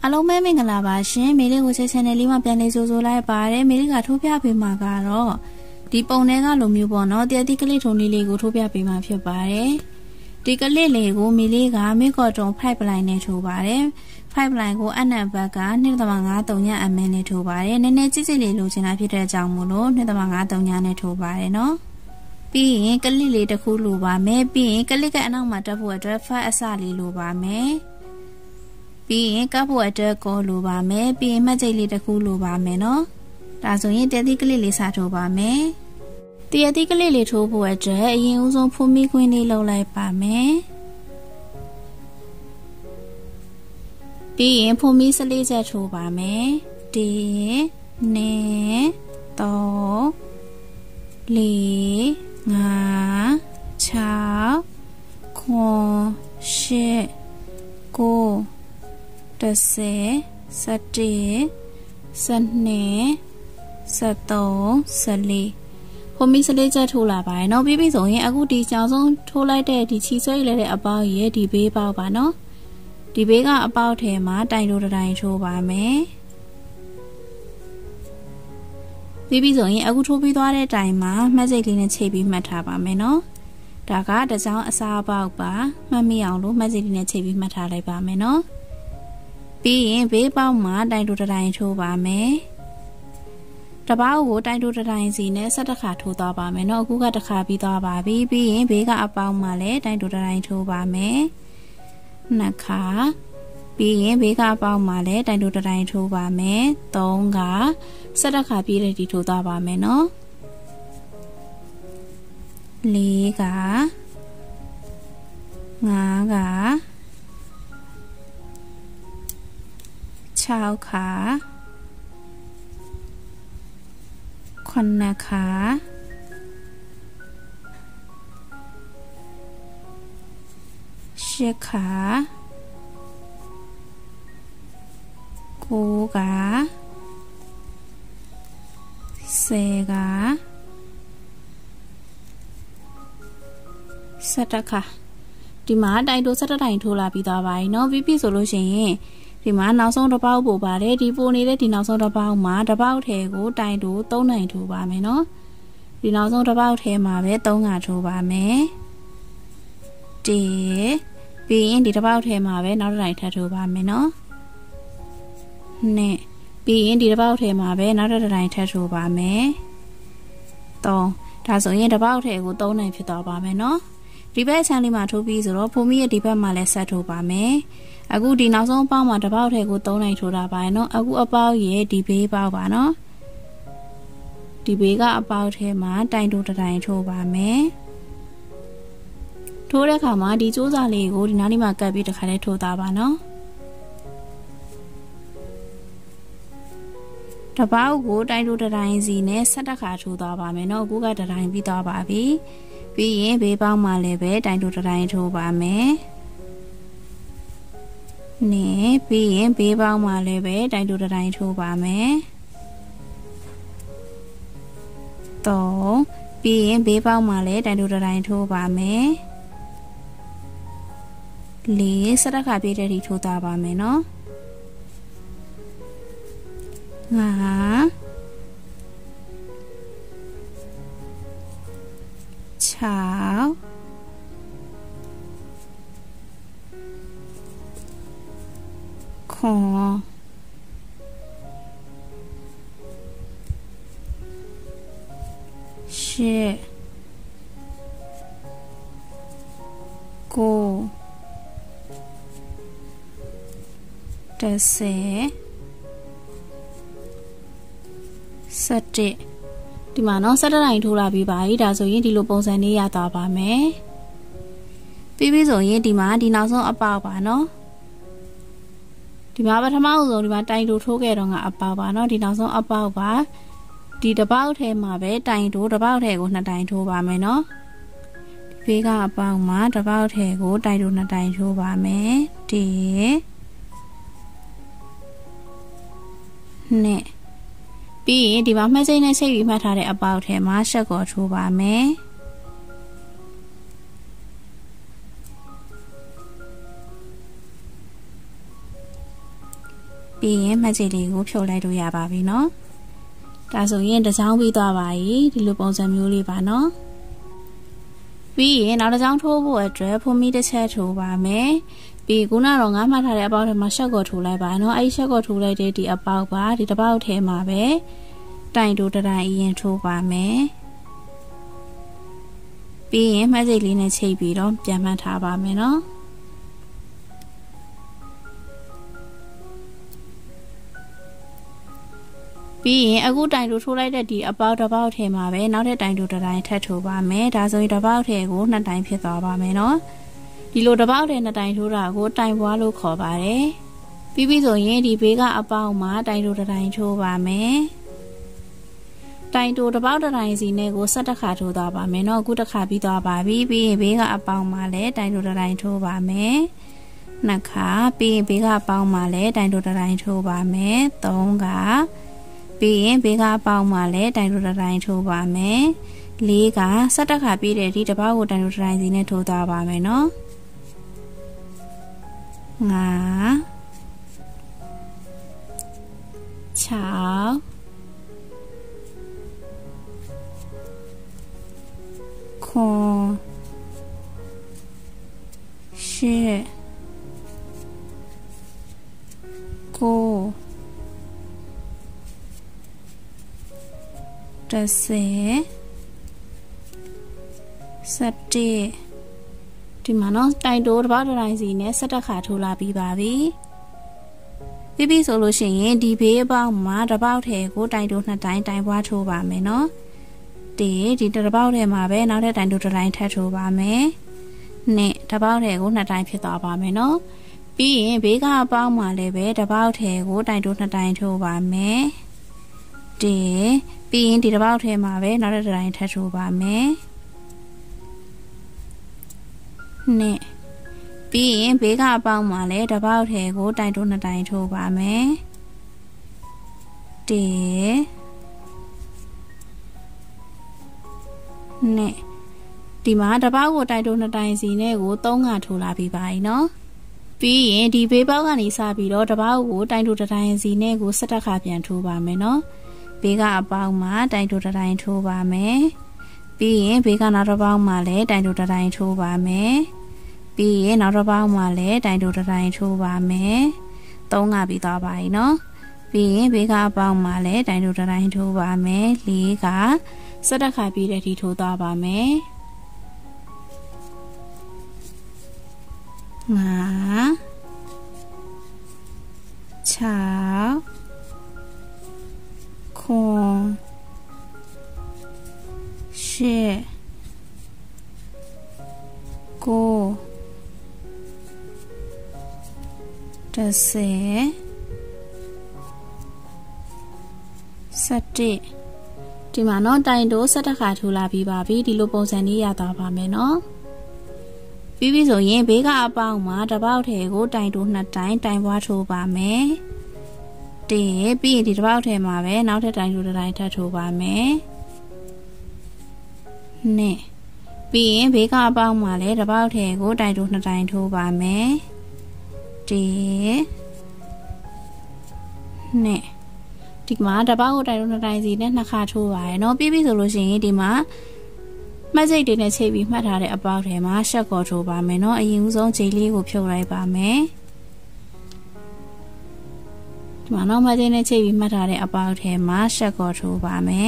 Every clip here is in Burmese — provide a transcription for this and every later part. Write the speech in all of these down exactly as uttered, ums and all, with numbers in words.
အလုံးမဲမင်္ဂလာပါရှင်မေလေးကိုချက်ချန်နယ်လေးမှာပြန်လေးဆိုဆိုလိုက်ပါတယ်မေလေးကထိုးပြပေးမှာကတော့ဒီပုံထဲကလိုမျိုးပေါ့နော်တရတိကလေးထုံလေးလေးကိုထိုးပြပေးမှာဖြစ်ပါတယ်ဒီကလေးလေးကိုမေလေးကမေကော့တုံ pipeline နဲ့ထိုးပါတယ် pipeline ကိုအနက်ဘက်က two point five three ည mm နဲ့ထိုးပါတယ်နည်းနည်းကြည့်ကြည့်လေးလိုချင်တာဖြစ်တဲ့အကြောင်းမို့လို့ two point five three ညနဲ့ထိုးပါတယ်နော်ပြီးရင်ကလေးလေးတစ်ခုလိုပါမယ်ပြီးရင်ကလေးကအနောက်မှာတက်ဖို့အတွက်ဖတ်အစလေးလိုပါမယ်ပြီးရင်ကပ်ဖို့အတွက်ကောလိုပါမယ်ပြီးရင်မှတ်ကြိတ်လေးတစ်ခုလိုပါမယ်နော်ဒါဆိုရင်တရတိကလေးလေးစထိုးပါမယ်တရတိကလေးလေးထိုးဖို့အတွက်အရင်ဦးဆုံးဖုံးမီခွင်းလေးလုပ်လိုက်ပါမယ်ပြီးရင်ဖုံးမီစလေးချက်ထိုးပါမယ်1 2 3 4 5 6 9 10တစ်ဆယ်စက်တစ်စနှစ်စက်သုံးစက်လေးဖုံးမီစလေးချက်ထိုးလာပါရနော်ပြီးပြီဆိုရင်အခုဒီကြောင်ဆုံးထိုးလိုက်တဲ့ဒီချီဆွဲရတဲ့အပေါက်ရဲ့ဒီဘေးပေါက်ပါနော်ဒီဘေးကအပေါက်ထဲမှာတိုင်တိုးတိုင်ထိုးပါမယ်ပြီးပြီဆိုရင်အခုထိုးပြီးသွားတဲ့တိုင်မှာမှတ်စိတ်လေးနဲ့ချိန်ပြီးမှတ်ထားပါမယ်နော်ဒါကတစ်ကြောင်အစားပေါက်ပါမှတ်မိအောင်လို့မှတ်စိတ်လေးနဲ့ချိန်ပြီးမှတ်ထားလိုက်ပါမယ်နော်ပြီးရင်ဘေးပေါက်မှာတိုင်တိုးတိုင်ထိုးပါမယ်တပောက်ကိုတိုင်တိုးတိုင်စီနဲ့ဆက်တစ်ခါထိုးသွားပါမယ်เนาะအခုကတစ်ခါပြီးသွားပါပြီပြီးရင်ဘေးကအပေါက်မှာလည်းတိုင်တိုးတိုင်ထိုးပါမယ်နှစ်ခါပြီးရင်ဘေးကအပေါက်မှာလည်းတိုင်တိုးတိုင်ထိုးပါမယ်သုံးခါဆက်တစ်ခါပြီးတဲ့ဒီထိုးသွားပါမယ်เนาะလေးခါငါးခါ6ခါ9ခါ10ခါ9ခါ10ခါ17ခါဒီမှာတိုင်တိုး17တိုင်ထိုးလာပြီးသွားပါပြီเนาะပြီးပြီဆိုလို့ရှိရင်ဒီမှာနောက်ဆုံးတစ်ပေါက်ပို့ပါတယ်ဒီပို့နေတဲ့ဒီနောက်ဆုံးတစ်ပေါက်မှာတစ်ပေါက်ထဲကိုတိုင်တိုးသုံးနိုင်ထိုးပါမယ်နော်ဒီနောက်ဆုံးတစ်ပေါက်ထဲမှာပဲသုံးခါထိုးပါမယ်1ပြီးရင်ဒီတစ်ပေါက်ထဲမှာပဲနောက်တစ်တိုင်ထပ်ထိုးပါမယ်နော်2ပြီးရင်ဒီတစ်ပေါက်ထဲမှာပဲနောက်တစ်တိုင်ထပ်ထိုးပါမယ်3ဒါဆိုရင်တစ်ပေါက်ထဲကိုသုံးနိုင်ဖြစ်သွားပါမယ်နော်ဒီဘက်အချမ်းလေးမှာထိုးပြီးဆိုတော့ဖုံးမီရဲ့ဒီဘက်မှာလည်းဆက်ထိုးပါမယ်အခုဒီနောက်ဆုံးအပေါက်မှာတစ်ပေါက်ထဲကိုသုံးနိုင်ထိုးတာပါနော်အခုအပေါက်ရဲ့ဒီဘေးပေါက်ပါနော်ဒီဘေးကအပေါက်ထဲမှာတိုင်တိုးတိုင်ထိုးပါမယ်ထိုးတဲ့အခါမှာဒီကျိုးစာလေးကိုဒီနားလေးမှာကပ်ပြီးတစ်ခါလေးထိုးသားပါနော်တပေါက်ကိုတိုင်တိုးတိုင်စီနဲ့ဆက်တစ်ခါထိုးသားပါမယ်နော်အခုကတိုင်ပြီးသွားပါပြီပြီးရင်ဘေးပေါက်မှာလည်းပဲတိုင်တိုးတိုင်ထိုးပါမယ်နေပြီးရင်ဘေးပေါက်မှာလည်းပဲတိုင်တိုးတိုင်ထိုးပါမယ်သုံးပြီးရင်ဘေးပေါက်မှာလည်းတိုင်တိုးတိုင်ထိုးပါမယ်လေးစတစ်ခါပြည့်တဲ့ဒီထိုးသားပါမယ်နော်ငါ6ခွန်ရှစ်ကိုတစ်ဆယ်စက်တစ်ဒီမှာနော်စက်တိုင်ထိုးလာပြီးပါပြီဒါဆိုရင်ဒီလိုပုံစံလေးရသွားပါမယ်ပြီးပြီဆိုရင်ဒီမှာဒီနောက်ဆုံးအပေါက်ပါနော်ဒီမှာပထမဆုံးဒီမှာတိုင်တိုးထိုးခဲ့တော့ကအပေါက်ပါနော်ဒီနောက်ဆုံးအပေါက်ပါဒီတစ်ပေါက်ထဲမှာပဲတိုင်တိုးတစ်ပေါက်ထဲကိုနှစ်တိုင်ထိုးပါမယ်နော်ဒီဘေးကအပေါက်မှာတစ်ပေါက်ထဲကိုတိုင်တိုးနှစ်တိုင်ထိုးပါမယ်တစ်နှစ်ပြီးရင်ဒီမှာမှတ်စိတ်နဲ့စိတ်ပြီးမှတ်ထားတဲ့အပေါက်ထဲမှာရှက်ကော်ထိုးပါမယ်ပပြီးရင်မှတ်ချက်လေးကိုဖြုတ်လိုက်လို့ရပါပြီနော်ဒါဆိုရင်တစ်ချောင်းပြီးသွားပါပြီဒီလိုပုံစံမျိုးလေးပါနော်ပြီးရင်နောက်တစ်ချောင်းထိုးဖို့အတွက်ဖုံးမီတစ်ချက်ထိုးပါမယ်ပြီးခုနကတော့ငါးမှတ်ထားတဲ့အပေါက်ထဲမှာရှက်ကောထိုးလိုက်ပါနော်အဲ့ဒီရှက်ကောထိုးလိုက်တဲ့ဒီအပေါက်ပါဒီတစ်ပေါက်ထဲမှာပဲတိုင်တိုးတတိုင်အရင်ထိုးပါမယ်ပြီးရင်မှတ်စိတ်လေးနဲ့ချိတ်ပြီးတော့ပြန်မှတ်ထားပါမယ်နော်ပြီးရင်အခုတိုင်တိုးထိုးလိုက်တဲ့ဒီအပေါက်တစ်ပေါက်ထဲမှာပဲနောက်ထပ်တိုင်တိုးတတိုင်ထပ်ထိုးပါမယ်ဒါဆိုရင်တစ်ပေါက်ထဲကိုနှစ်တိုင်ဖြစ်သွားပါမယ်နော်ဒီလိုတစ်ပေါက်ထဲနှစ်တိုင်ထိုးတာကိုတိုင်ပွားလို့ခေါ်ပါတယ်ပြီးပြီဆိုရင်ဒီဘေးကအပေါက်မှာတိုင်တိုးတတိုင်ထိုးပါမယ်တိုင်တိုးတစ်ပေါက်တတိုင်စီနဲ့ကိုဆက်တစ်ခါထိုးသွားပါမယ်နော်အခုတစ်ခါပြီးသွားပါပြီပြီးရင်ဘေးကအပေါက်မှာလည်းတိုင်တိုးတတိုင်ထိုးပါမယ်နှစ်ခါပြီးရင်ဘေးကအပေါက်မှာလည်းတိုင်တိုးတတိုင်ထိုးပါမယ်သုံးခါပြီးရင်ဘေးကအပေါက်မှာလည်းတိုင်တိုးတတိုင်ထိုးပါမယ်လေးခါဆက်တစ်ခါပြီးတဲ့ဒီတစ်ပေါက်ကိုတိုင်တိုးတတိုင်စီနဲ့ထိုးသွားပါမယ်နော်ငါ၆ခွန်ရှစ်ကိုတစ်ဆယ်စက်တေဒီမှာနော်တိုင်တိုးတစ်ပေါက်တစ်တိုင်းစီနဲ့ဆက်တက်ခါထိုးလာပြီးပါပြီပြီးပြီဆိုလို့ရှိရင်ဒီဘေးအပေါက်မှာတစ်ပေါက်ထဲကိုတိုင်တိုးနှစ်တိုင်းတိုင်ပွားထိုးပါမယ်နော်ဒီဒီတစ်ပေါက်ထဲမှာပဲနောက်ထပ်တိုင်တိုးတစ်တိုင်းထပ်ထိုးပါမယ်နှစ်တစ်ပေါက်ထဲကိုနှစ်တိုင်းဖြစ်သွားပါမယ်နော်ပြီးရင်ဘေးကအပေါက်မှာလည်းပဲတစ်ပေါက်ထဲကိုတိုင်တိုးနှစ်တိုင်းထိုးပါမယ်ဒီပြီးရင်ဒီတစ်ပေါက်ထဲမှာပဲနောက်ထပ်တစ်တိုင်းထပ်ထိုးပါမယ်နှစ်ပြီးရင်ဘေးကအပေါက်မှာလည်းတစ်ပေါက်ထဲကိုတိုင်တိုးနှစ်တိုင်ထိုးပါမယ်တေနှစ်ဒီမှာတစ်ပေါက်ကိုတိုင်တိုးနှစ်တိုင်စီနဲ့ကိုသုံးခါထိုးလာပြီးပါပြီနော်ပြီးရင်ဒီဘေးပေါက်ကနေစပြီးတော့တစ်ပေါက်ကိုတိုင်တိုးတစ်တိုင်စီနဲ့ကိုဆက်တက်ခါပြန်ထိုးပါမယ်နော်ဘေးကအပေါက်မှာတိုင်တိုးတစ်တိုင်ထိုးပါမယ်ပြီးရင်ဘေးကနောက်တစ်ပေါက်မှာလည်းတိုင်တိုးတစ်တိုင်ထိုးပါမယ်ပြီးရင်နောက်တစ်ပေါက်မှာလည်းတိုင်တိုးတစ်တိုင်ထိုးပါမယ်သုံးခါပြီးသွားပါပြီနော်ပြီးရင်ဘေးကအပေါက်မှာလည်းတိုင်တိုးတစ်တိုင်ထိုးပါမယ်လေးခါဆက်တက်ခါပြီးတဲ့ဒီထိုးသွားပါမယ်ငါ၆ခွန်ရှစ်ကိုတစ်ဆယ်စက်တေဒီမှာနော်တိုင်တိုးဆက်တစ်ခါထိုးလာပြီးပါပြီဒီလိုပုံစံလေးရသွားပါမယ်နော်ပြီးပြီဆိုရင်ဘေးကအပေါက်မှာတစ်ပေါက်ထဲကိုတိုင်တိုးနှစ်တိုင်တိုင်ပွားထိုးပါမယ်တေပြီးရင်ဒီတစ်ပေါက်ထဲမှာပဲနောက်ထပ်တိုင်တိုးတစ်တိုင်ထပ်ထိုးပါမယ်နှစ်ပြီးရင်ဘေးကအပေါက်မှာလည်းတစ်ပေါက်ထဲကိုတိုင်တိုးနှစ်တိုင်ထိုးပါမယ်တေနှစ်ဒီမှာတစ်ပေါက်ကိုတိုင်တိုးနှစ်တိုင်စီနဲ့နှစ်ခါထိုးပါရယ်နော်ပြီးပြီဆိုလို့ရှိရင်ဒီမှာမှတ်စိတ်တွေနဲ့ချိန်ပြီးမှတ်ထားတဲ့အပေါက်ထဲမှာရှက်ကောထိုးပါမယ်နော်အရင်ဦးဆုံးခြေလေးကိုဖြုတ်လိုက်ပါမယ်ဒီမှာနောက်မှတ်စိတ်နဲ့ချိန်ပြီးမှတ်ထားတဲ့အပေါက်ထဲမှာရှက်ကောထိုးပါမယ်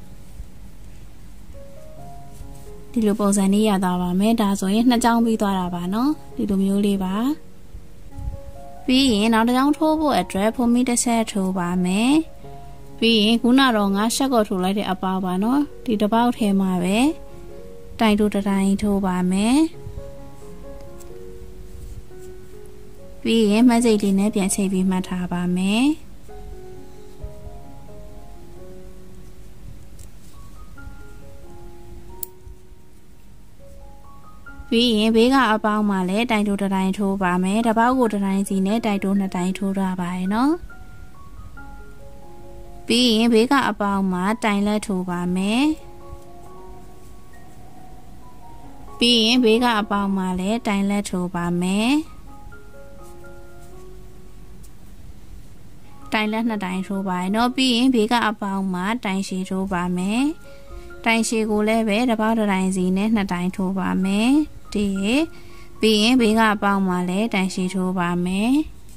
ဒီလိုပုံစံလေးရသွားပါမယ်ဒါဆိုရင်နှစ်ချောင်းပြီးသွားတာပါနော်ဒီလိုမျိုးလေးပါပြီးရင်နောက်တစ်ချောင်းထိုးဖို့အတွက်ဖုံးမီတစ်ဆက်ထိုးပါမယ်ပြီးရင်ခုနတော့ငါရှက်ကောထိုးလိုက်တဲ့အပေါက်ပါနော်ဒီတစ်ပေါက်ထဲမှာပဲတိုင်တိုးတစ်တိုင်ထိုးပါမယ်ပြီးရင်မှတ်စိတ်လေးနဲ့ပြန်ချိန်ပြီးမှတ်ထားပါမယ်ပြီးရင်ဘေးကအပေါက်မှာလည်းတိုင်တိုးတစ်တိုင်ထိုးပါမယ်တစ်ပေါက်ကိုတစ်တိုင်စီနဲ့တိုင်တိုးနှစ်တိုင်ထိုးထားပါရယ်နော်ပြီးရင်ဘေးကအပေါက်မှာတိုင်လက်ထိုးပါမယ်ပြီးရင်ဘေးကအပေါက်မှာလည်းတိုင်လက်ထိုးပါမယ်တိုင်လက်နှစ်တိုင်ထိုးပါမယ်နော်ပြီးရင်ဘေးကအပေါင်းမှာတိုင်ရှည်ထိုးပါမယ်တိုင်ရှည်ကိုလည်းပဲတစ်ပေါက်တစ်တိုင်စီနဲ့နှစ်တိုင်ထိုးပါမယ်ဒီပြီးရင်ဘေးကအပေါင်းမှာလည်းတိုင်ရှည်ထိုးပါမယ်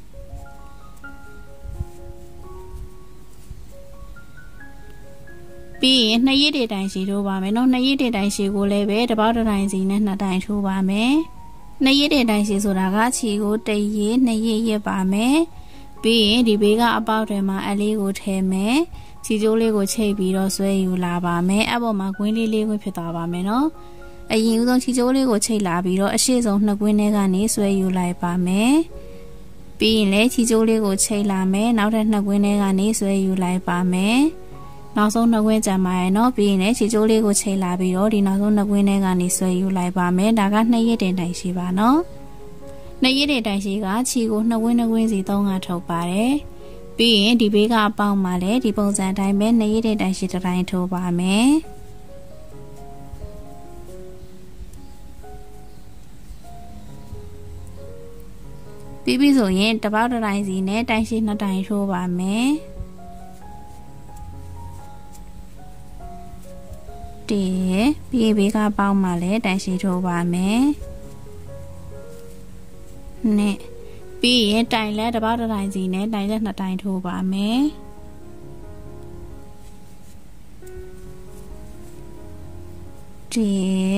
ပြီးရင်နှစ်ရည်တိုင်ရှည်ထိုးပါမယ်နော်နှစ်ရည်တိုင်ရှည်ကိုလည်းပဲတစ်ပေါက်တစ်တိုင်စီနဲ့နှစ်တိုင်ထိုးပါမယ်နှစ်ရည်တိုင်ရှည်ဆိုတာကခြေကိုတစ်ရည်နှစ်ရည်ရစ်ပါမယ်ပြီးရင်ဒီဘေးကအပေါက်တွေမှာအလေးကိုထည့်မယ်ခြေကျိုးလေးကိုချိတ်ပြီးတော့ဆွဲယူလာပါမယ်အဲ့ပေါ်မှာကွင်းလေးလေးခွင်းဖြစ်သွားပါမယ်နော်အရင်ဦးဆုံးခြေကျိုးလေးကိုချိတ်လာပြီးတော့အရှိဆုံးနှစ်ကွင်းထဲကနေဆွဲယူလိုက်ပါမယ်ပြီးရင်လည်းခြေကျိုးလေးကိုချိတ်လာမယ်နောက်ထပ်နှစ်ကွင်းထဲကနေဆွဲယူလိုက်ပါမယ်နောက်ဆုံးနှစ်ကွင်းကြံပါရဲ့နော်ပြီးရင်လည်းခြေကျိုးလေးကိုချိတ်လာပြီးတော့ဒီနောက်ဆုံးနှစ်ကွင်းထဲကနေဆွဲယူလိုက်ပါမယ်ဒါကနှစ်ရည်တင်တိုင်ရှိပါနော်နှစ်ရည်တင်တိုင်ရှိကခြေကိုနှစ်ကွင်းနှစ်ကွင်းစီသုံးခါထုတ်ပါတယ်ပြီးရင်ဒီဘေးကအပေါင်းမှာလည်းဒီပုံစံတိုင်းပဲနှစ်ရည်တင်တိုင်ရှိတစ်တိုင်းထိုးပါမယ်ပြီးပြီဆိုရင်တစ်ပေါက်တစ်တိုင်းစီနဲ့တိုင်ရှိနှစ်တိုင်ထိုးပါမယ်ဒီပြီးဘေးကပေါင်းမှာလည်းတိုင်ရှိထိုးပါမယ်နဲ့ပြီးရင်တိုင်လက်တစ်ပေါက်တစ်တိုင်စီနဲ့တိုင်လက်နှစ်တိုင်ထိုးပါမယ်ဒီ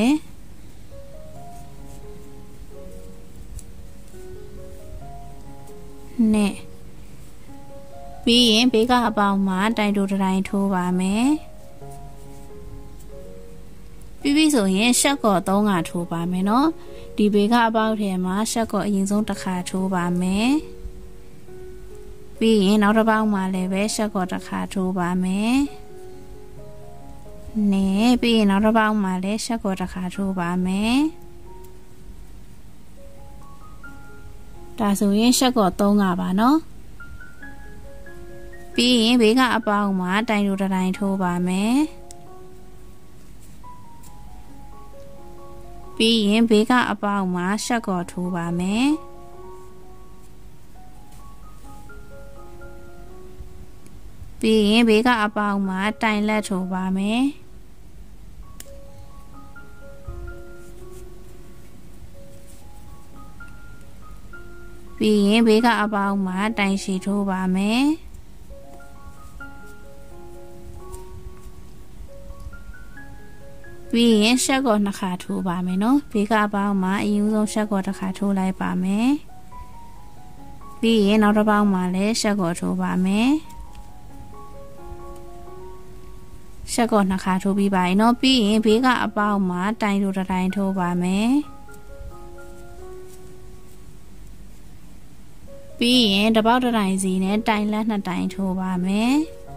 နဲ့ပြီးရင်ဘေးကအပေါင်းမှာတိုင်တူတစ်တိုင်ထိုးပါမယ်ပြီးပြီဆိုရင်ရှက်ကော်သုံးခါထိုးပါမယ်နော်ဒီဘေးကအပေါက်ထဲမှာရှက်ကော်အရင်ဆုံးတစ်ခါထိုးပါမယ်ပြီးရင်နောက်တစ်ပေါက်မှာလည်းပဲရှက်ကော်တစ်ခါထိုးပါမယ်နဲ့ပြီးရင်နောက်တစ်ပေါက်မှာလည်းရှက်ကော်တစ်ခါထိုးပါမယ်ဒါဆိုရင်ရှက်ကော်သုံးခါပါနော်ပြီးရင်ဘေးကအပေါက်မှာတိုင်တူတစ်တိုင်ထိုးပါမယ်ပြီးရင်ဘေးကအပေါက်မှာရှက်ကော်ထိုးပါမယ်ပြီးရင်ဘေးကအပေါက်မှာတိုင်လက်ထိုးပါမယ်ပြီးရင်ဘေးကအပေါက်မှာတိုင်ရှည်ထိုးပါမယ်ပြီးရင်ရှက်ကော်နှစ်ခါထိုးပါမယ်နော်ဘေးကအပေါက်မှာအရင်ဆုံးရှက်ကော်တစ်ခါထိုးလိုက်ပါမယ်ပြီးရင်နောက်တစ်ပေါက်မှာလည်းရှက်ကော်ထိုးပါမယ်ရှက်ကော်နှစ်ခါထိုးပြီးပါရင်နော်ပြီးရင်ဘေးကအပေါက်မှာတိုင်တူတစ်တိုင်ထိုးပါမယ်ပြီးရင်တစ်ပေါက်တစ်တိုင်စီနဲ့တိုင်လက်နှစ်တိုင်ထိုးပါမယ်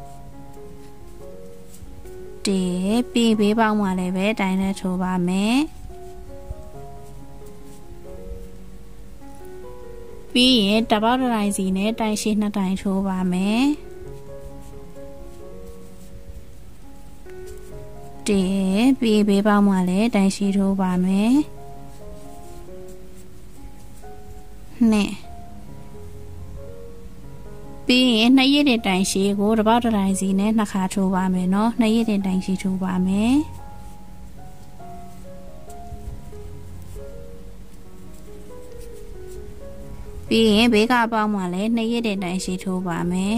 ဒီပြီးဘေးပေါက်မှာလည်းပဲတိုင်လက်ထိုးပါမယ်ပြီးရင်တစ်ပေါက်တစ်တိုင်စီနဲ့တိုင်ရှည်နှစ်တိုင်ထိုးပါမယ်ဒီပြီးဘေးပေါက်မှာလည်းတိုင်ရှည်ထိုးပါမယ်နဲ့ပြီးရင်နှစ်ရည်တင်တိုင်ရှည်ကိုတစ်ပေါက်တစ်တိုင်စီနဲ့နှစ်ခါထိုးပါမယ်နော်နှစ်ရည်တင်တိုင်ရှည်ထိုးပါမယ်ပြီးရင်ဘေးကအပေါက်မှာလည်းနှစ်ရည်တင်တိုင်ရှည်ထိုးပါမယ်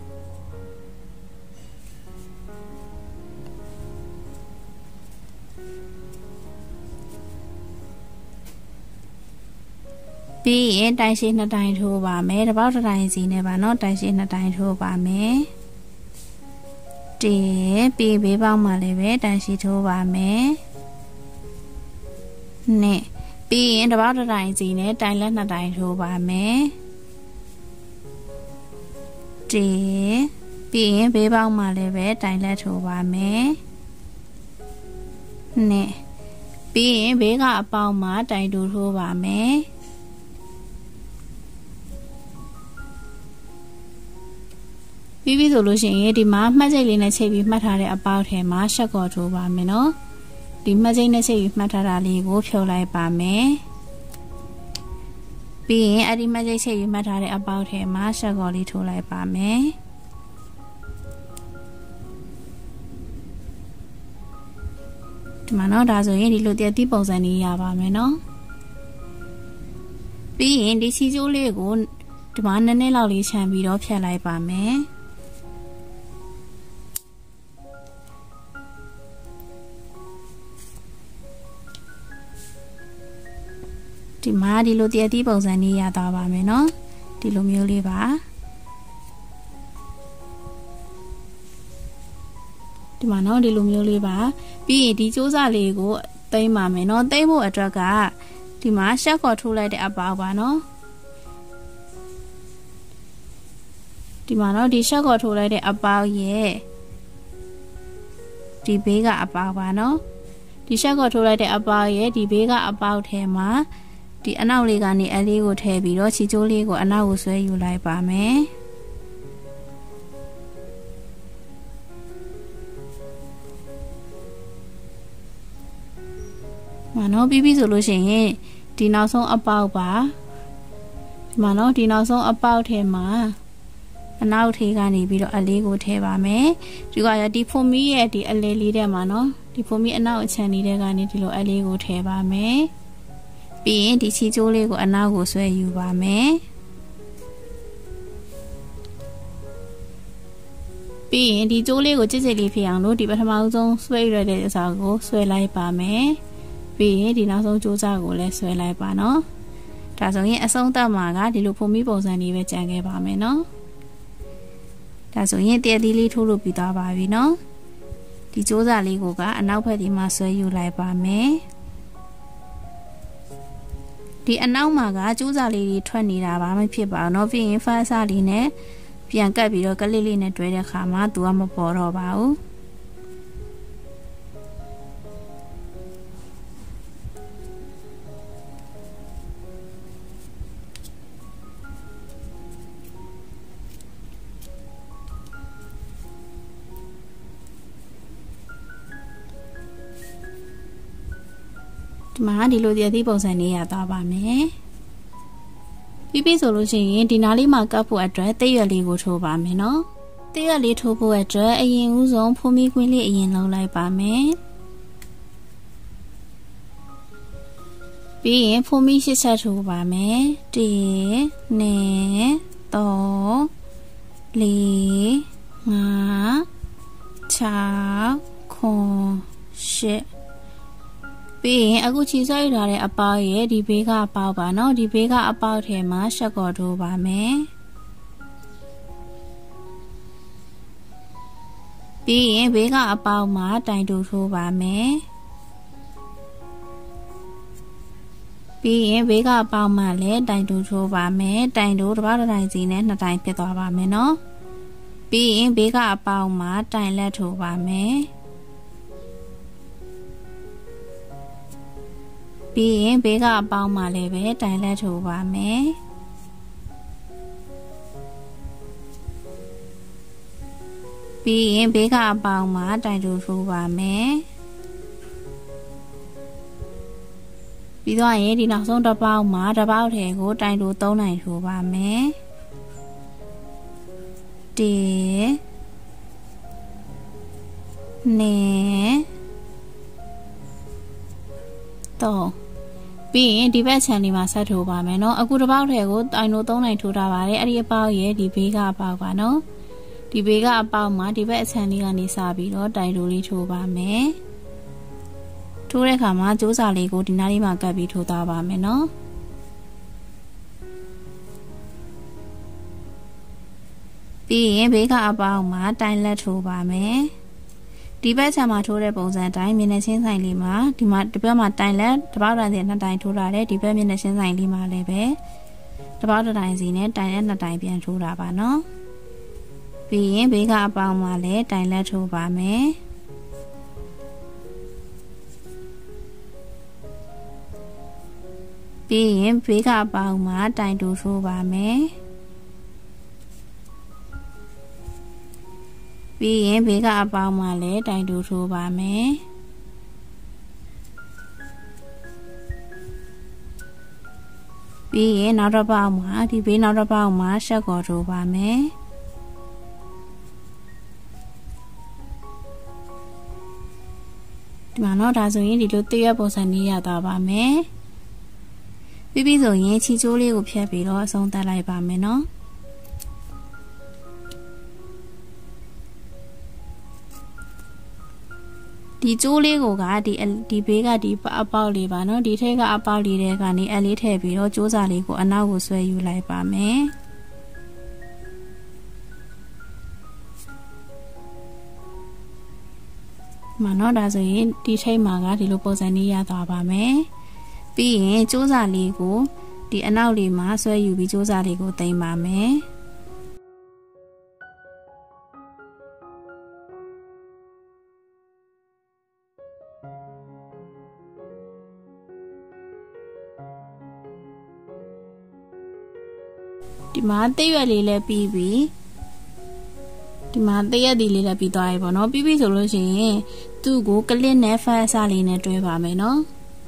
ပြီးရင်တိုင်ရှည်နှစ်တိုင်ထိုးပါမယ်တစ်ပေါက်တစ်တိုင်စီနဲ့ပါနော်တိုင်ရှည်နှစ်တိုင်ထိုးပါမယ်ဒီပြီးဘေးပေါက်မှာလည်းပဲတိုင်ရှည်ထိုးပါမယ်နဲ့ပြီးရင်တစ်ပေါက်တစ်တိုင်စီနဲ့တိုင်လက်နှစ်တိုင်ထိုးပါမယ်ဒီပြီးရင်ဘေးပေါက်မှာလည်းပဲတိုင်လက်ထိုးပါမယ်နဲ့ပြီးရင်ဘေးကအပေါက်မှာတိုင်တူထိုးပါမယ်ပြီးပြီဆိုလို့ရှိရင်ဒီမှာမှတ်ချိတ်လေးနဲ့ချိတ်ပြီးမှတ်ထားတဲ့အပေါက်ထဲမှာရှက်ကော်ထိုးပါမယ်နော်ဒီမှတ်ချိတ်နဲ့ချိတ်ပြီးမှတ်ထားတာလေးကိုဖြုတ်လိုက်ပါမယ်ပြီးရင်အဲ့ဒီမချိတ်ချိတ်ရွတ်မှတ်ထားတဲ့အပေါက်ထဲမှာရှက်ကော်လေးထိုးလိုက်ပါမယ်ဒီမှာတော့ဒါဆိုရင်ဒီလိုတည့်တိပုံစံလေးရပါမယ်နော်ပြီးရင်ဒီချီကျိုးလေးကိုဒီမှာနည်းနည်းလောက်လေးခြံပြီးတော့ဖြတ်လိုက်ပါမယ်ဒီမှာဒီလိုတည့်တိပုံစံလေးရသွားပါမယ်နော်ဒီလိုမျိုးလေးပါဒီမှာနော်ဒီလိုမျိုးလေးပါပြီးရင်ဒီကျိုးစလေးကိုသိမ်းပါမယ်နော်သိမ်းဖို့အတွက်ကဒီမှာရှက်ကော်ထိုးလိုက်တဲ့အပေါက်ပါနော်ဒီမှာနော်ဒီရှက်ကော်ထိုးလိုက်တဲ့အပေါက်ရဲ့ဒီဘေးကအပေါက်ပါနော်ဒီရှက်ကော်ထိုးလိုက်တဲ့အပေါက်ရဲ့ဒီဘေးကအပေါက်ထဲမှာဒီအနောက်လေးကနေအလေးကိုထည့်ပြီးတော့ချီကျိုးလေးကိုအနောက်ကိုဆွဲယူလိုက်ပါမယ်မနော်ပြီးပြီဆိုလို့ရှိရင်ဒီနောက်ဆုံးအပေါက်ပါဒီမှာနော်ဒီနောက်ဆုံးအပေါက်ထဲမှာအနောက်ထေးကနေပြီးတော့အလေးကိုထည့်ပါမယ်ဒီကရဒီဖိုမီရဲ့ဒီအလေးလေးထဲမှာနော်ဒီဖိုမီအနောက်အချမ်းလေးထဲကနေဒီလိုအလေးကိုထည့်ပါမယ်ပြီးရင်ဒီချီကျိုးလေးကိုအနောက်ကိုဆွဲယူပါမယ်ပြီးရင်ဒီကျိုးလေးကိုကြစ်ကြစ်လေးဖြစ်အောင်လို့ဒီပထမဆုံးဆွဲရတဲ့အစားကိုဆွဲလိုက်ပါမယ်ပြီးရင်ဒီနောက်ဆုံးကြိုးစားကိုလည်းဆွဲလိုက်ပါနော်ဒါဆိုရင်အဆုံးသတ်မှာကဒီလိုဖိုမီပုံစံလေးပဲကြံခဲ့ပါမယ်နော်ဒါဆိုရင်တည့်သီးလေးထိုးလို့ပြီးသွားပါပြီနော်ဒီကြိုးစားလေးကိုကအနောက်ဘက်ဒီမှာဆွဲယူလိုက်ပါမယ်ဒီအနောက်မှာကကြိုးစားလေးတွေထွက်နေတာပါမဖြစ်ပါဘူးเนาะပြီးရင်ဖားစားလေးနဲ့ပြန်ကပ်ပြီးတော့ကလေးလေးနဲ့တွဲတဲ့ခါမှာသူကမပေါ်တော့ပါဘူးဒီမှာဒီလိုတည့်သီးပုံစံလေးရသွားပါမယ်ပြီးပြီဆိုလို့ရှိရင်ဒီနားလေးမှာကပ်ဖို့အတွက်တိတ်ရွက်လေးကိုထိုးပါမယ်နော်တိတ်ရွက်လေးထိုးဖို့အတွက်အရင်ဦးဆုံးဖိုမီကွင်းလေးအရင်လုံးလိုက်ပါမယ်ပြီးရင်ဖိုမီရှစ်ချက်ထိုးပါမယ်တစ်နှစ်သုံးလေးငါးခြောက်ခုရှစ်ပြီးရင်အခုချီဆွဲရတဲ့အပေါက်ရဲ့ဒီဘေးကအပေါက်ပါနော်ဒီဘေးကအပေါက်ထဲမှာရှက်ကော်ထိုးပါမယ်ပြီးရင်ဘေးကအပေါက်မှာတိုင်တူထိုးပါမယ်ပြီးရင်ဘေးကအပေါက်မှာလည်းတိုင်တူထိုးပါမယ်တိုင်တူတစ်ပေါက်တစ်တိုင်စီနဲ့နှစ်တိုင်ဖြစ်သွားပါမယ်နော်ပြီးရင်ဘေးကအပေါက်မှာတိုင်လက်ထိုးပါမယ်ပြီးရင်ဘေးကအပေါင်းမှလည်းပဲတိုင်လက်ထိုးပါမယ်ပြီးရင်ဘေးကအပေါင်းမှတိုင်တူထိုးပါမယ်ပြီးတော့ရင်ဒီနောက်ဆုံးတစ်ပေါက်မှာတစ်ပေါက်ထဲကိုတိုင်တူသုံးနိုင်ထိုးပါမယ်တစ်နှစ်သုံးပြီးရင်ဒီဘက်ခြံလေးမှာဆက်ထိုးပါမယ်เนาะအခုတစ်ပေါက်ထဲကိုတိုင်လို့သုံးနိုင်ထိုးထားပါတယ်အဲ့ဒီအပေါက်ရဲ့ဒီဘေးကအပေါက်ပါเนาะဒီဘေးကအပေါက်မှာဒီဘက်အခြံလေးကနေစပြီးတော့တိုင်လို့လေးထိုးပါမယ်ထိုးတဲ့အခါမှာကြိုးစာလေးကိုဒီနားလေးမှာကပ်ပြီးထိုးသွားပါမယ်เนาะပြီးရင်ဘေးကအပေါက်မှာတိုင်လက်ထိုးပါမယ်ဒီဘက်ခြံမှာထိုးတဲ့ပုံစံတိုင်းမျက်နှာချင်းဆိုင်လေးမှာဒီမှာဒီဘက်မှာတိုင်လက်တစ်ပေါက်တိုင်စီနှစ်တိုင်ထိုးလာတယ်ဒီဘက်မျက်နှာချင်းဆိုင်လေးမှာလည်းပဲတစ်ပေါက်တိုင်စီနဲ့တိုင်လက်နှစ်တိုင်ပြန်ထိုးတာပါနော်ပြီးရင်ဘေးကအပေါက်မှာလည်းတိုင်လက်ထိုးပါမယ်ပြီးရင်ဘေးကအပေါက်မှာတိုင်တူထိုးပါမယ်ပြီးရင်ဘေးကအပေါင်းမှာလည်းတိုင်တူထိုးပါမယ်ပြီးရင်နောက်တစ်ပေါက်မှာဒီဘေးနောက်တစ်ပေါက်မှာရှက်ကော်ထိုးပါမယ်ဒီမှာတော့ဒါဆိုရင်ဒီလိုတည့်ရပုံစံလေးရသွားပါမယ်ပြီးပြီဆိုရင်ချီချိုးလေးကိုဖြတ်ပြီးတော့အဆုံးသတ်လိုက်ပါမယ်နော်ဒီကျိုးလေးကိုကဒီဒီဘေးကဒီအပေါက်လေးပါနော်ဒီထက်ကအပေါက်လေးတွေကနေအလေးထည့်ပြီးတော့ကျိုးစာလေးကိုအနောက်ကိုဆွဲယူလိုက်ပါမယ်မနော်ဒါဆိုရင်ဒီထိတ်မှာကဒီလိုပုံစံလေးရသွားပါမယ်ပြီးရင်ကျိုးစာလေးကိုဒီအနောက်လေးမှာဆွဲယူပြီးကျိုးစာလေးကိုတင်ပါမယ်ဒီမှာတည့်ရွက်လေးလည်းပြီးပြီဒီမှာတည့်ရက်ဒီလေးလည်းပြီးသွားပြီပေါ့နော်ပြီးပြီဆိုလို့ရှိရင်သူ့ကိုကလစ်နဲ့ဖန်အစလေးနဲ့တွဲပါမယ်နော်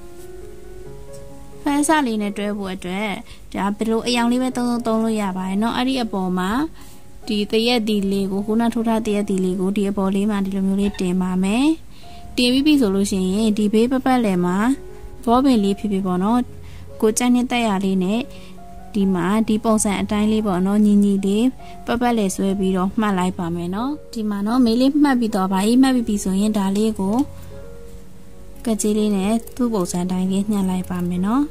ဖန်အစလေးနဲ့တွဲဖို့အတွက်ဒါဘယ်လိုအယောင်လေးပဲသုံးသုံးသုံးလို့ရပါတယ်နော်အဲ့ဒီအပေါ်မှာဒီတည့်ရက်ဒီလေးကိုခုနထိုးထားတည့်ရက်ဒီလေးကိုဒီအပေါ်လေးမှာဒီလိုမျိုးလေးတင်ပါမယ်တင်ပြီးပြီဆိုလို့ရှိရင်ဒီဘေးပပတ်လည်မှာဘောပင်လေးဖြစ်ဖြစ်ပေါ့နော်ကိုကြက်နဲ့တက်ရလေးနဲ့ဒီမှာဒီပုံစံအတိုင်းလေးပေါ့နော်ညီညီလေးပတ်ပတ်လေးဆွဲပြီးတော့မှတ်လိုက်ပါမယ်နော်ဒီမှာနော်မေးလေးမှတ်ပြီးတော့ပါအေးမှတ်ပြီးပြီဆိုရင်ဒါလေးကိုကကြေးလေးနဲ့သူ့ပုံစံတိုင်းလေးညှပ်လိုက်ပါမယ်နော်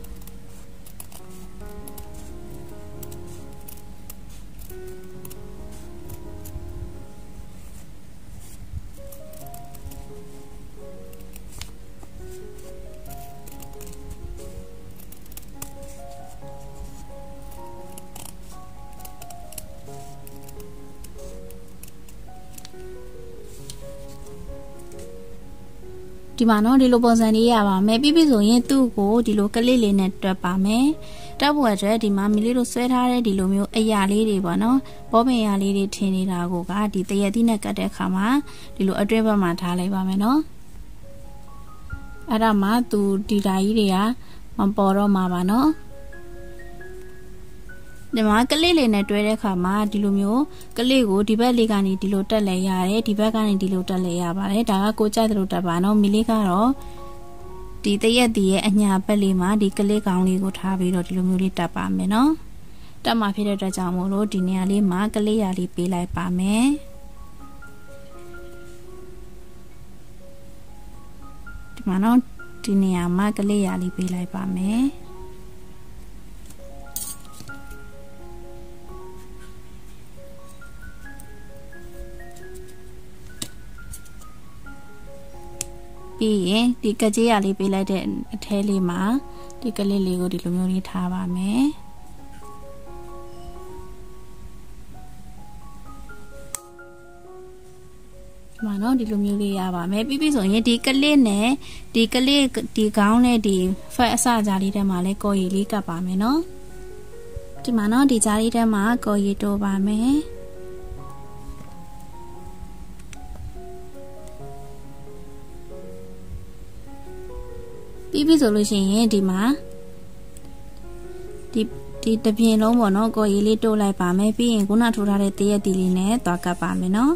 ဒီမှာနော်ဒီလိုပုံစံလေးရပါမယ်ပြီးပြီဆိုရင်သူ့ကိုဒီလိုကလစ်လေးနဲ့တွက်ပါမယ်တွက်ဖို့အတွက်ဒီမှာမီလေးတို့ဆွဲထားတဲ့ဒီလိုမျိုးအရာလေးတွေပေါ့နော်ဘောပင်အရာလေးတွေထင်းနေတာကိုကဒီတရက်သီးနဲ့ကတ်တဲ့အခါမှာဒီလိုအတွဲဘက်မှာထားလိုက်ပါမယ်နော်အဲ့ဒါမှသူဒီဓာကြီးတွေကမပေါ်တော့မှာပါနော်ဒီမှာကလေးလေးနဲ့တွဲတဲ့အခါမှာဒီလိုမျိုးကလေးကိုဒီဘက်လေးကနေဒီလိုတက်လဲရတယ်ဒီဘက်ကနေဒီလိုတက်လဲရပါတယ်ဒါကကိုကြိုက်တယ်လို့တက်ပါနော်မီလေးကတော့ဒီတရက်ဒီရဲ့အညာဘက်လေးမှာဒီကလေးကောင်လေးကိုထားပြီးတော့ဒီလိုမျိုးလေးတက်ပါမယ်နော်တက်မှာဖြစ်တဲ့အတွက်ကြောင့်မို့လို့ဒီနေရာလေးမှာကလေးရာလေးပေးလိုက်ပါမယ်ဒီမှာနော်ဒီနေရာမှာကလေးရာလေးပေးလိုက်ပါမယ်ပြီးရင်ဒီကကြေးရလေးပေးလိုက်တဲ့အထဲလေးမှာဒီကလေးလေးကိုဒီလိုမျိုးလေးထားပါမယ်ဒီမှာနော်ဒီလိုမျိုးလေးရပါမယ်ပြီးပြီဆိုရင်ဒီကလေးနဲ့ဒီကလေးဒီခေါင်းနဲ့ဒီဖက်အစကြားလေးထဲမှာလဲကော်ရည်လေးကပ်ပါမယ်နော်ဒီမှာနော်ဒီကြားလေးထဲမှာကော်ရည်တိုးပါမယ်ပြီးပြီဆိုလို့ရှိရင်ဒီမှာဒီဒီတပြင်းလုံးပေါ့နော်ကိုရီလေးတိုးလိုက်ပါမယ်ပြီးရင်ခုနထိုးထားတဲ့တရက်တီလေးနဲ့သွားကပ်ပါမယ်နော်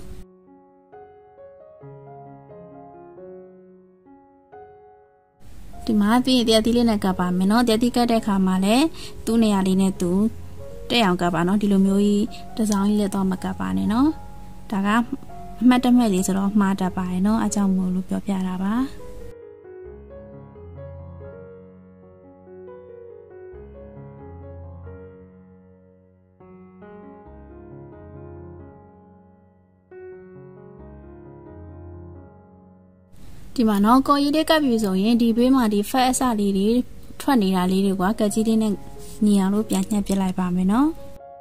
ဒီမှာပြီးရင်တရက်တီလေးနဲ့ကပ်ပါမယ်နော်တရက်တီကပ်တဲ့အခါမှာလည်းသူ့နေရာလေးနဲ့သူတက်အောင်ကပ်ပါနော်ဒီလိုမျိုးကြီးတစောင်းကြီးလည်းတော့မကပ်ပါနဲ့နော်ဒါကအမှတ်တမဲ့လေးဆိုတော့မှားတတ်ပါတယ်နော်အကြောင်းမို့လို့ပြောပြတာပါဒီမှာနော်ကော်ရီလေးကပ်ပြီဆိုရင်ဒီဘေးမှာဒီဖက်အစလေးတွေထွက်နေတာလေးတွေကကက်ကြီးလေးနဲ့ညီအောင်လို့ပြန်ညှက်ပြလိုက်ပါမယ်နော်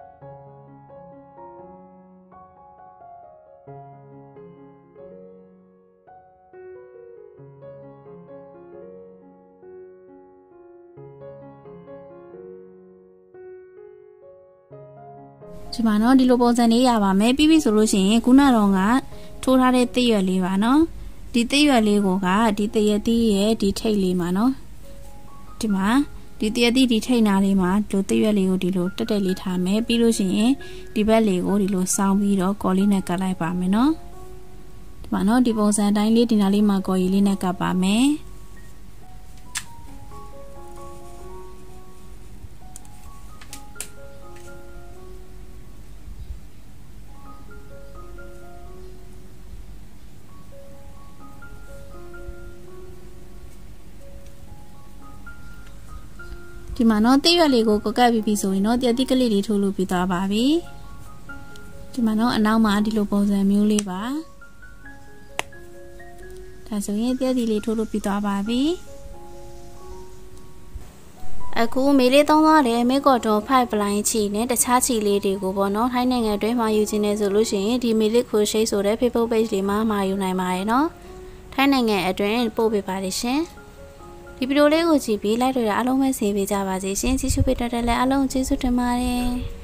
ဒီမှာနော်ဒီလိုပုံစံလေးရပါမယ်ပြီးပြီဆိုလို့ရှိရင်ခုနတော့ကထိုးထားတဲ့သစ်ရွက်လေးပါနော်ဒီသစ်ရွက်လေးကိုကဒီတရက်သီးရဲ့ဒီထိတ်လေးမှာနော်ဒီမှာဒီတရတိဒီထိတ်နာလေးမှာဒီလိုတရွက်လေးကိုဒီလိုတက်တက်လေးထားမယ်ပြီးလို့ရှိရင်ဒီဘက်လေးကိုဒီလိုစောင်းပြီးတော့ကော်လေးနဲ့ကတ်လိုက်ပါမယ်နော်ဒီမှာနော်ဒီပုံစံတိုင်းလေးဒီနာလေးမှာကော်ရီလေးနဲ့ကတ်ပါမယ်ဒီမှာနော်တရွက်လေးကိုကကတ်ပြီးပြီဆိုရင်နော်တရတိကလေးတွေထိုးလို့ပြီးသွားပါပြီဒီမှာနော်အနောက်မှာဒီလိုပုံစံမျိုးလေးပါဒါဆိုရင်တရတိလေးထိုးလို့ပြီးသွားပါပြီအခုမေလေးသုံးသွားတဲ့မေကော့တော်ဖိုက်ပလိုင်းချီနဲ့တခြားချီလေးတွေကိုပေါ့နော်ထိုင်းနိုင်ငံအတွင်းမှာယူခြင်းနဲ့ဆိုလို့ရှိရင်ဒီမေလေးခိုရှိတ်ဆိုတဲ့ Facebook page လေးမှာမှာယူနိုင်ပါတယ်နော်ထိုင်းနိုင်ငံအတွင်းပို့ပေးပါတယ်ရှင်ဒီဗီဒီယိုလေးကိုကြည့်ပြီး like တွေအားလုံးပဲဆင်ပေးကြပါစေရှင်ကြည့်ရှုပေးတဲ့လည်းအားလုံးကျေးဇူးတင်ပါတယ်